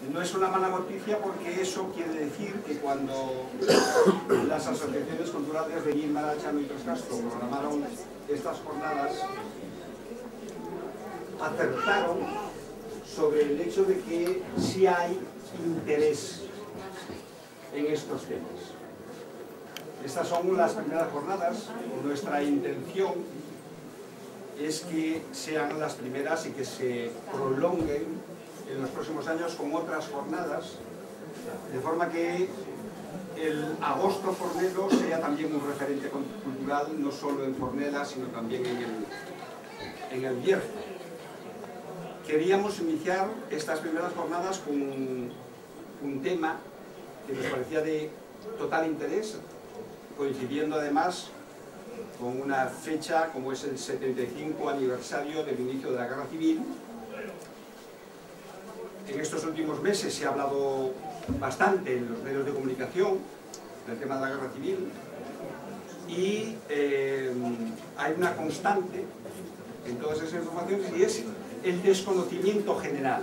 No es una mala noticia porque eso quiere decir que cuando las asociaciones culturales de Guímara, Chano y Trascasto programaron estas jornadas, acertaron sobre el hecho de que sí hay interés en estos temas. Estas son las primeras jornadas. Nuestra intención es que sean las primeras y que se prolonguen en los próximos años con otras jornadas, de forma que el agosto fornelo sea también un referente cultural, no solo en Fornela, sino también en el Bierzo. Queríamos iniciar estas primeras jornadas con un tema que nos parecía de total interés, coincidiendo además con una fecha como es el 75 aniversario del inicio de la Guerra Civil. En estos últimos meses se ha hablado bastante en los medios de comunicación del tema de la Guerra Civil y hay una constante en todas esas informaciones y es el desconocimiento general.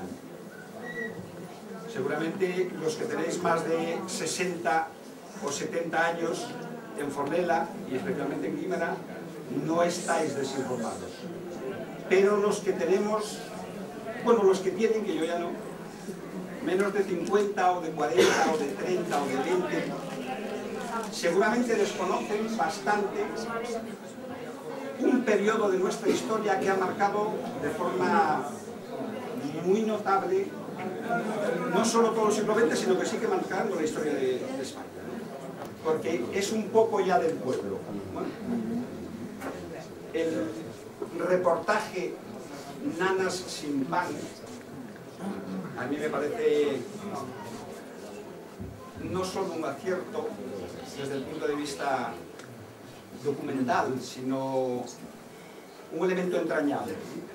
Seguramente los que tenéis más de 60 o 70 años en Fornela y especialmente en Guímara no estáis desinformados, pero los que tenemos, bueno, los que tienen, que yo ya no, menos de 50 o de 40 o de 30 o de 20, seguramente desconocen bastante un periodo de nuestra historia que ha marcado de forma muy notable no solo todo el siglo XX, sino que sigue marcando la historia de España, ¿no? Porque es un poco ya del pueblo, ¿no? El reportaje Nanas sin pan a mí me parece no solo un acierto desde el punto de vista documental, sino un elemento entrañable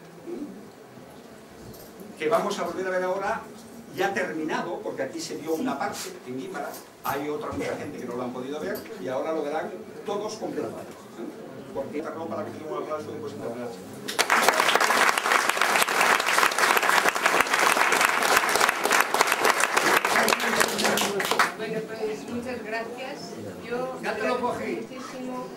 que vamos a volver a ver ahora ya terminado, porque aquí se vio una parte en Guímara, hay otra mucha gente que no lo han podido ver y ahora lo verán todos completamente, ¿eh? Porque esta ropa para que tengo un aplauso después de terminar. Bueno, pues muchas gracias. Yo agradezco muchísimo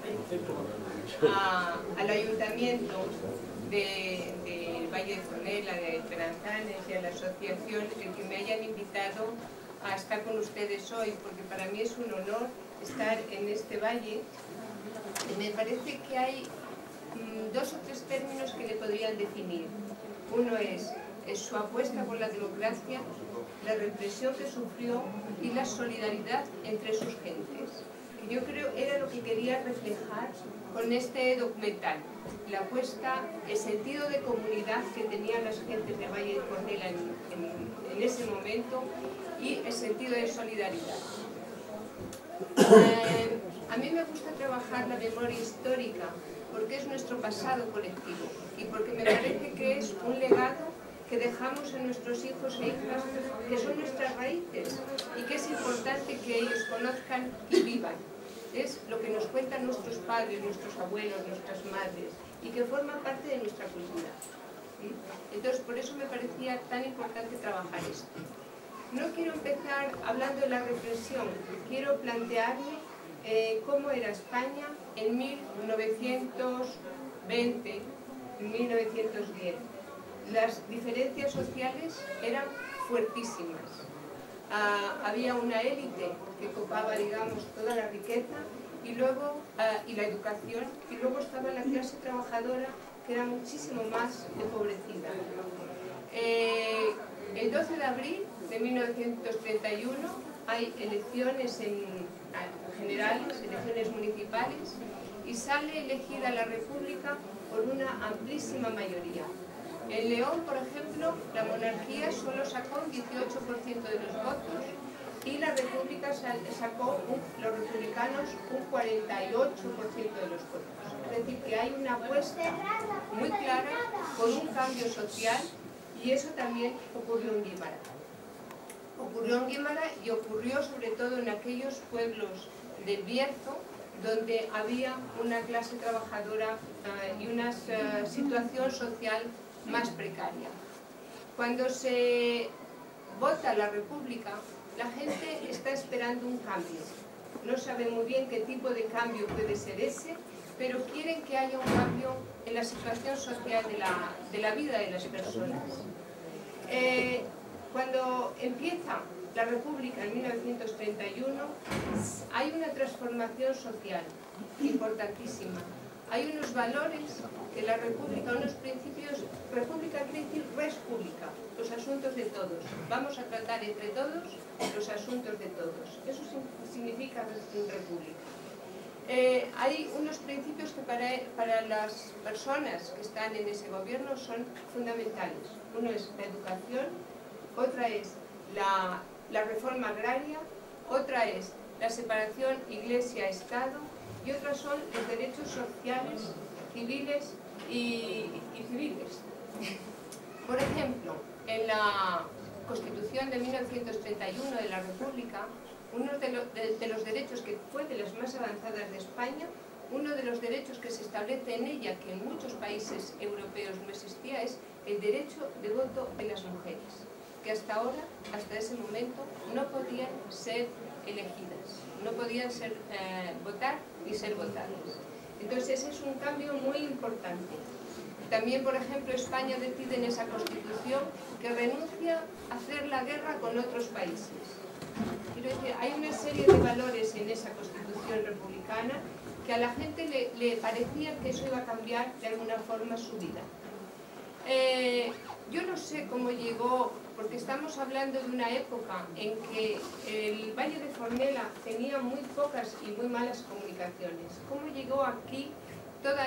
al Ayuntamiento del Valle de Fornela, de Esperanzanes y a la asociación el que me hayan invitado a estar con ustedes hoy, porque para mí es un honor estar en este valle. Me parece que hay dos o tres términos que le podrían definir. Uno es su apuesta por la democracia, la represión que sufrió y la solidaridad entre sus gentes. Que yo creo era lo que quería reflejar con este documental. La apuesta, el sentido de comunidad que tenían las gentes de Valle de Fornela en ese momento y el sentido de solidaridad. A mí me gusta trabajar la memoria histórica porque es nuestro pasado colectivo y porque me parece que es un legado que dejamos a nuestros hijos e hijas, que son nuestras raíces y que es importante que ellos conozcan y vivan. Es lo que nos cuentan nuestros padres, nuestros abuelos, nuestras madres y que forma parte de nuestra cultura. Entonces, por eso me parecía tan importante trabajar esto. No quiero empezar hablando de la represión, quiero plantearme cómo era España en 1920, en 1910. Las diferencias sociales eran fuertísimas. Había una élite que copaba, digamos, toda la riqueza y luego y la educación, y luego estaba la clase trabajadora que era muchísimo más empobrecida. El 12 de abril de 1931 hay elecciones generales, elecciones municipales, y sale elegida la República por una amplísima mayoría. En León, por ejemplo, la monarquía solo sacó un 18% de los votos y la República sacó, los republicanos, un 48% de los votos. Es decir, que hay una apuesta muy clara por un cambio social y eso también ocurrió en Guímara. Ocurrió en Guímara y ocurrió sobre todo en aquellos pueblos del Bierzo donde había una clase trabajadora y una situación social más precaria. Cuando se vota la República, la gente está esperando un cambio. No sabe muy bien qué tipo de cambio puede ser ese, pero quieren que haya un cambio en la situación social de la vida de las personas. Cuando empieza la República en 1931, hay una transformación social importantísima. Hay unos valores que la República, unos principios. República quiere decir res pública, los asuntos de todos. Vamos a tratar entre todos los asuntos de todos. Eso significa República. Hay unos principios que para las personas que están en ese gobierno son fundamentales. Uno es la educación, otra es la reforma agraria, otra es la separación Iglesia-Estado y otras son los derechos sociales, civiles y civiles. Por ejemplo, en la Constitución de 1931 de la República, uno de los derechos que fue de las más avanzadas de España, uno de los derechos que se establece en ella, que en muchos países europeos no existía, es el derecho de voto de las mujeres, que hasta ahora, hasta ese momento, no podían ser elegidas, no podían votar ni ser votadas. Entonces es un cambio muy importante. También, por ejemplo, España decide en esa Constitución que renuncia a hacer la guerra con otros países. Quiero decir, hay una serie de valores en esa Constitución republicana que a la gente le parecía que eso iba a cambiar de alguna forma su vida. Yo no sé cómo llegó, porque estamos hablando de una época en que el Valle de Fornela tenía muy pocas y muy malas comunicaciones. ¿Cómo llegó aquí toda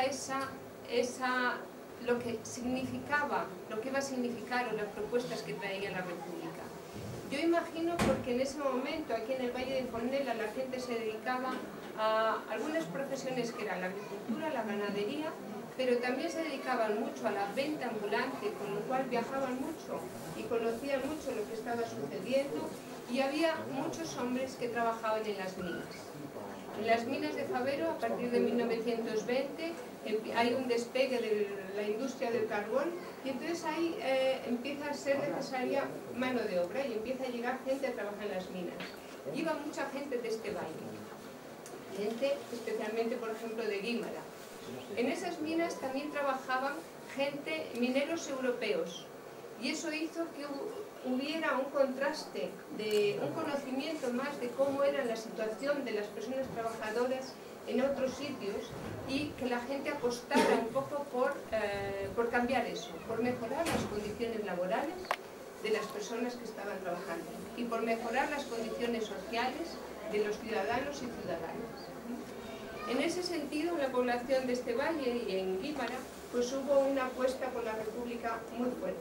lo que significaba, lo que iba a significar o las propuestas que traía la República? Yo imagino porque en ese momento aquí en el Valle de Fornela la gente se dedicaba a algunas profesiones que eran la agricultura, la ganadería, pero también se dedicaban mucho a la venta ambulante, con lo cual viajaban mucho y conocían mucho lo que estaba sucediendo, y había muchos hombres que trabajaban en las minas. En las minas de Fabero, a partir de 1920, hay un despegue de la industria del carbón, y entonces ahí empieza a ser necesaria mano de obra y empieza a llegar gente a trabajar en las minas. Iba mucha gente de este valle, gente especialmente, por ejemplo, de Guímara. En esas minas también trabajaban mineros europeos, y eso hizo que hubiera un contraste, un conocimiento más de cómo era la situación de las personas trabajadoras en otros sitios, y que la gente apostara un poco por cambiar eso, por mejorar las condiciones laborales de las personas que estaban trabajando y por mejorar las condiciones sociales de los ciudadanos y ciudadanas. En ese sentido, en la población de este valle y en Guímara, pues hubo una apuesta por la República muy fuerte.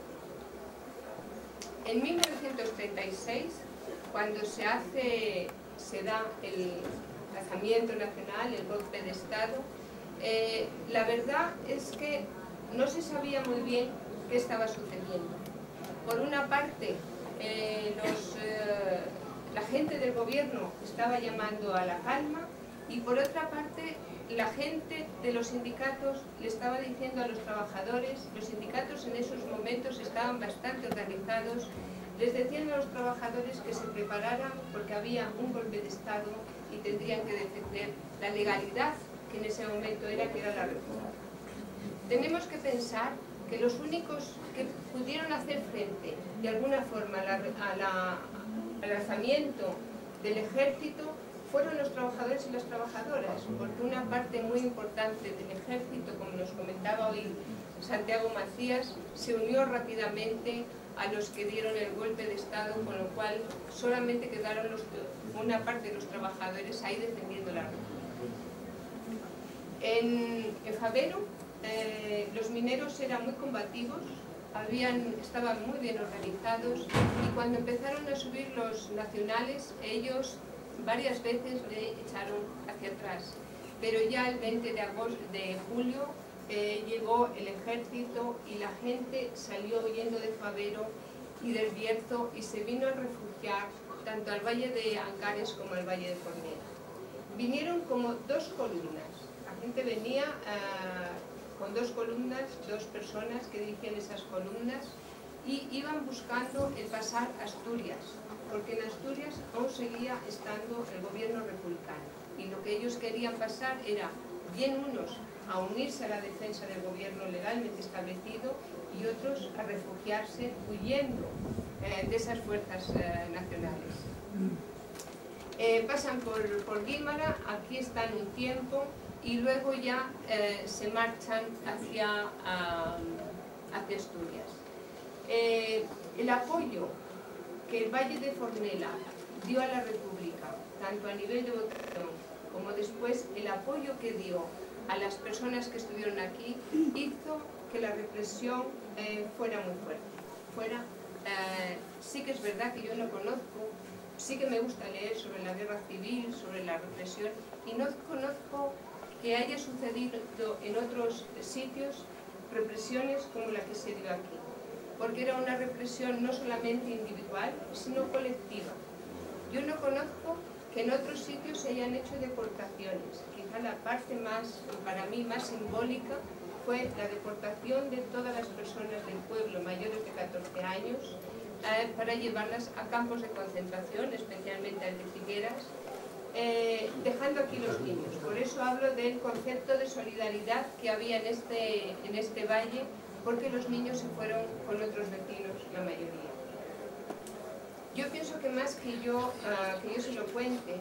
En 1936, cuando se da el alzamiento nacional, el golpe de Estado, la verdad es que no se sabía muy bien qué estaba sucediendo. Por una parte, la gente del gobierno estaba llamando a la calma, y por otra parte, la gente de los sindicatos le estaba diciendo a los trabajadores, los sindicatos en esos momentos estaban bastante organizados, les decían a los trabajadores que se prepararan porque había un golpe de Estado y tendrían que defender la legalidad que en ese momento era la República. Tenemos que pensar que los únicos que pudieron hacer frente de alguna forma al alzamiento del ejército fueron los trabajadores y las trabajadoras, porque una parte muy importante del ejército, como nos comentaba hoy Santiago Macías, se unió rápidamente a los que dieron el golpe de Estado, con lo cual solamente quedaron una parte de los trabajadores ahí defendiendo la República. En Fabero, los mineros eran muy combativos, estaban muy bien organizados, y cuando empezaron a subir los nacionales, ellos varias veces le echaron hacia atrás, pero ya el 20 de julio llegó el ejército y la gente salió huyendo de Fabero y del Bierzo y se vino a refugiar tanto al Valle de Ancares como al Valle de Fornela. Vinieron como dos columnas, la gente venía con dos columnas, dos personas que dirigían esas columnas, y iban buscando el pasar a Asturias, porque en Asturias aún seguía estando el gobierno republicano, y lo que ellos querían pasar era, bien unos a unirse a la defensa del gobierno legalmente establecido y otros a refugiarse huyendo de esas fuerzas nacionales. Pasan por Guímara, aquí están un tiempo y luego ya se marchan hacia Asturias. El apoyo que el Valle de Fornela dio a la República, tanto a nivel de votación como después el apoyo que dio a las personas que estuvieron aquí, hizo que la represión fuera muy fuerte. Sí que es verdad que yo no conozco, sí que me gusta leer sobre la guerra civil, sobre la represión, y no conozco que haya sucedido en otros sitios represiones como la que se dio aquí, porque era una represión no solamente individual, sino colectiva. Yo no conozco que en otros sitios se hayan hecho deportaciones. Quizá la parte más, para mí, más simbólica fue la deportación de todas las personas del pueblo mayores de 14 años para llevarlas a campos de concentración, especialmente al de Figueras, dejando aquí los niños. Por eso hablo del concepto de solidaridad que había en este valle, porque los niños se fueron con otros vecinos, la mayoría. Yo pienso que más que yo se lo cuente,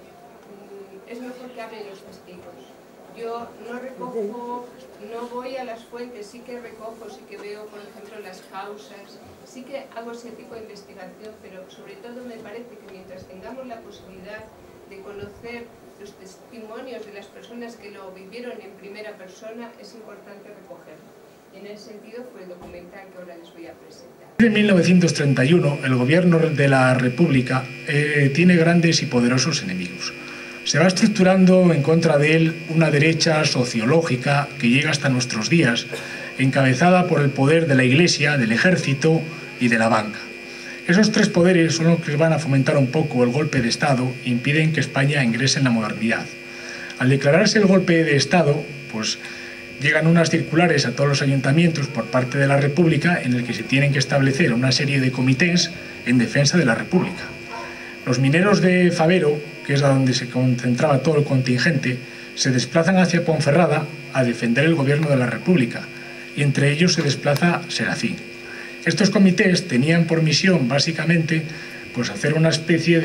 es mejor que hablen los testigos. Yo no recojo, no voy a las fuentes, sí que recojo, sí que veo, por ejemplo, las causas, sí que hago ese tipo de investigación, pero sobre todo me parece que mientras tengamos la posibilidad de conocer los testimonios de las personas que lo vivieron en primera persona, es importante recogerlo. Y en ese sentido fue el documental que ahora les voy a presentar. En 1931, el gobierno de la República tiene grandes y poderosos enemigos. Se va estructurando en contra de él una derecha sociológica que llega hasta nuestros días, encabezada por el poder de la Iglesia, del Ejército y de la banca. Esos tres poderes son los que van a fomentar un poco el golpe de Estado e impiden que España ingrese en la modernidad. Al declararse el golpe de Estado, pues llegan unas circulares a todos los ayuntamientos por parte de la República en el que se tienen que establecer una serie de comités en defensa de la República. Los mineros de Fabero, que es a donde se concentraba todo el contingente, se desplazan hacia Ponferrada a defender el gobierno de la República, y entre ellos se desplaza Serafín. Estos comités tenían por misión, básicamente, pues hacer una especie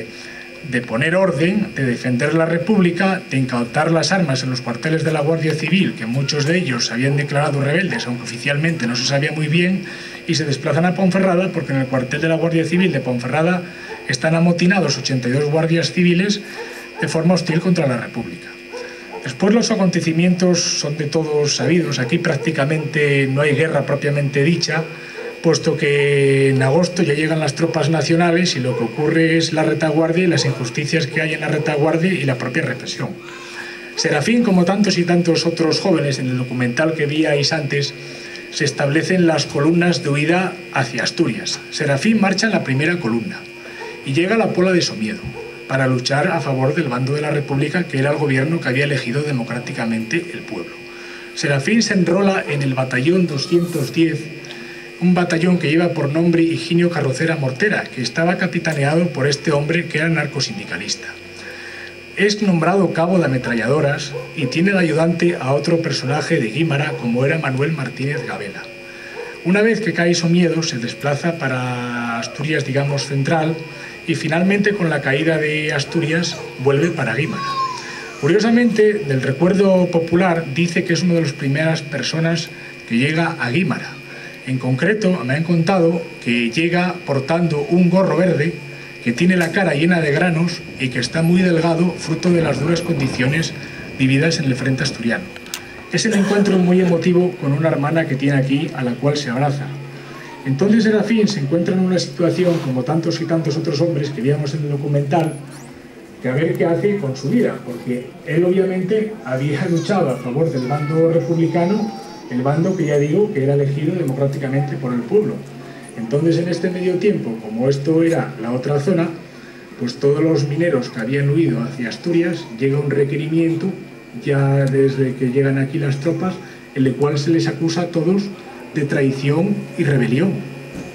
de poner orden, de defender la República, de incautar las armas en los cuarteles de la Guardia Civil, que muchos de ellos se habían declarado rebeldes, aunque oficialmente no se sabía muy bien, y se desplazan a Ponferrada porque en el cuartel de la Guardia Civil de Ponferrada están amotinados 82 guardias civiles de forma hostil contra la República. Después los acontecimientos son de todos sabidos. Aquí prácticamente no hay guerra propiamente dicha, puesto que en agosto ya llegan las tropas nacionales y lo que ocurre es la retaguardia y las injusticias que hay en la retaguardia y la propia represión. Serafín, como tantos y tantos otros jóvenes en el documental que veíais antes, se establecen las columnas de huida hacia Asturias. Serafín marcha en la primera columna y llega a la Pola de Somiedo para luchar a favor del bando de la República, que era el gobierno que había elegido democráticamente el pueblo. Serafín se enrola en el batallón 210, un batallón que lleva por nombre Higinio Carrocera Mortera, que estaba capitaneado por este hombre que era narcosindicalista. Es nombrado cabo de ametralladoras y tiene de ayudante a otro personaje de Guímara, como era Manuel Martínez Gabela. Una vez que cae Somiedo, se desplaza para Asturias, digamos, central, y finalmente, con la caída de Asturias, vuelve para Guímara. Curiosamente, del recuerdo popular, dice que es una de las primeras personas que llega a Guímara. En concreto, me han contado que llega portando un gorro verde, que tiene la cara llena de granos y que está muy delgado, fruto de las duras condiciones vividas en el frente asturiano. Es el encuentro muy emotivo con una hermana que tiene aquí, a la cual se abraza. Entonces Serafín se encuentra en una situación, como tantos y tantos otros hombres que veíamos en el documental, que a ver qué hace con su vida, porque él obviamente había luchado a favor del bando republicano, el bando que ya digo que era elegido democráticamente por el pueblo. Entonces, en este medio tiempo, como esto era la otra zona, pues todos los mineros que habían huido hacia Asturias, llega un requerimiento, ya desde que llegan aquí las tropas, en el cual se les acusa a todos de traición y rebelión.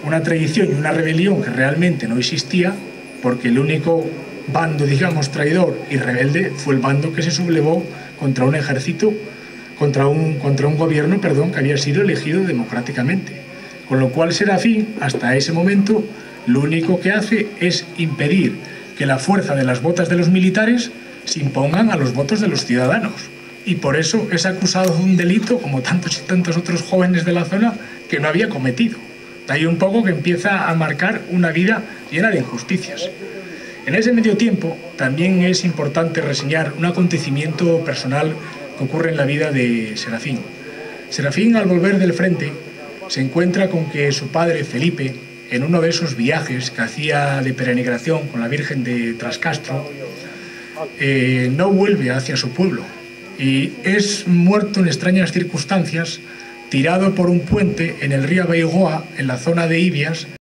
una traición y una rebelión que realmente no existía, porque el único bando, digamos, traidor y rebelde fue el bando que se sublevó contra un ejército, contra un gobierno, perdón, que había sido elegido democráticamente. Con lo cual Serafín, hasta ese momento, lo único que hace es impedir que la fuerza de las botas de los militares se impongan a los votos de los ciudadanos. Y por eso es acusado de un delito, como tantos y tantos otros jóvenes de la zona, que no había cometido. De ahí un poco que empieza a marcar una vida llena de injusticias. En ese medio tiempo también es importante reseñar un acontecimiento personal que ocurre en la vida de Serafín. Serafín, al volver del frente, se encuentra con que su padre, Felipe, en uno de esos viajes que hacía de peregrinación con la Virgen de Trascastro, no vuelve hacia su pueblo y es muerto en extrañas circunstancias, tirado por un puente en el río Beigoa, en la zona de Ibias,